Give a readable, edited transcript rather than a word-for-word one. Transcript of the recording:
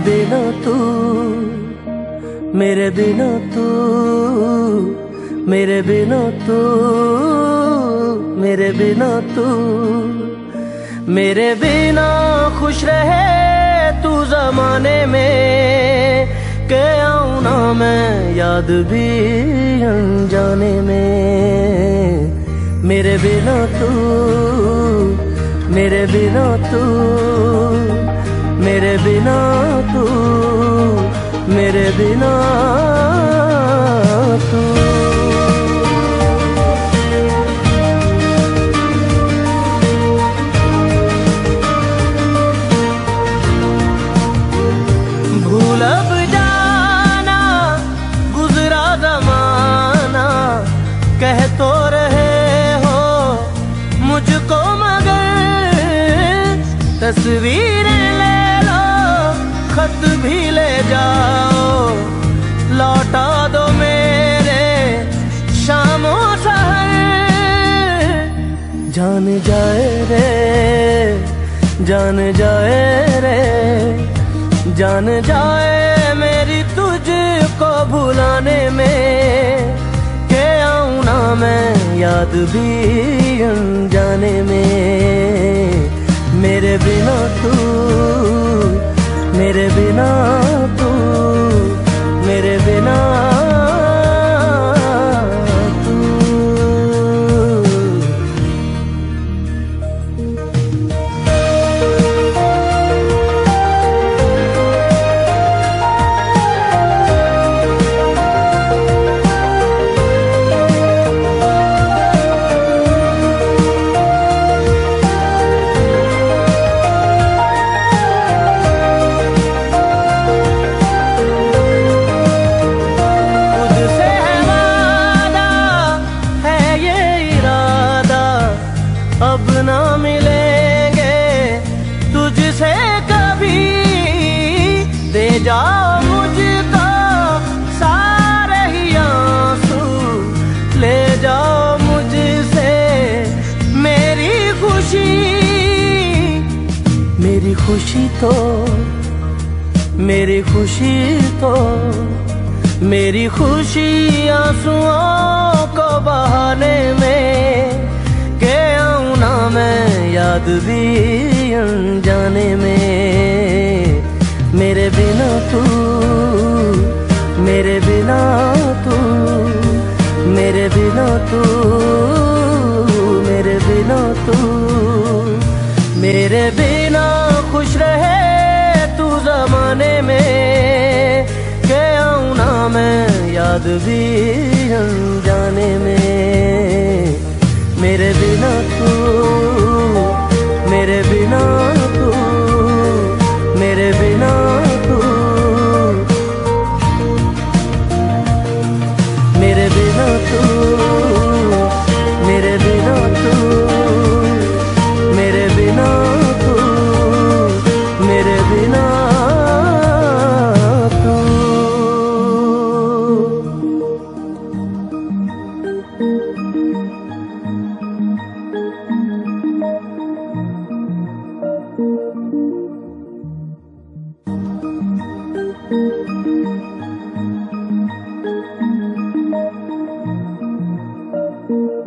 बिना तू, मेरे बिना तू, मेरे बिना तू, मेरे बिना तू, मेरे बिना खुश रहे तू ज़माने में, के आऊं ना मैं याद भी अनजाने में। मेरे बिना तू, मेरे बिना तू, मेरे बिना तू, मेरे बिना तू। भूल अब जाना गुजरा ज़माना, कह तो रहे हो मुझको मगर तस्वीरें ले लो, खत भी ले जाओ, लौटा दो मेरे शामों सहर। जान जाए रे, जान जाए रे, जान जाए मेरी तुझको भुलाने में, के आऊं ना मैं याद भी अनजाने में। मेरे बिना तू, मेरे बिना तू, मेरे बिना तू। अब ना मिलेंगे तुझसे कभी, दे जाओ मुझको सारे ही आंसू, ले जाओ मुझसे मेरी खुशी। मेरी खुशी तो, मेरी खुशी तो, मेरी खुशी आंसुओं को बहाने में, के आऊं ना मैं याद भी अनजाने में। मेरे बिना तू, मेरे बिना तू, मेरे बिना तू, मेरे बिना तू, मेरे बिना खुश रहे तू ज़माने में, के आऊं ना मैं याद भी अनजाने में। मेरे बिना तू, मेरे बिना तू, मेरे बिना तू, मेरे बिना तू, मेरे बिना तू, मेरे बिना तू, मेरे बिना तू। Thank you.